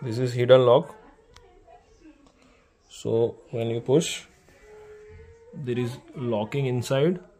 This is hidden lock. So when you push, there is locking inside.